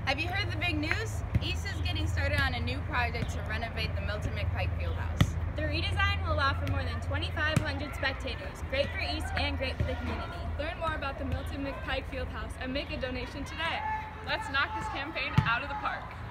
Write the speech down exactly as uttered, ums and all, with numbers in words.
Have you heard the big news? East is getting started on a new project to renovate the McPike Field House. The redesign will allow for more than twenty-five hundred spectators. Great for East and great for the community. Learn more about the McPike Field House and make a donation today. Let's knock this campaign out of the park.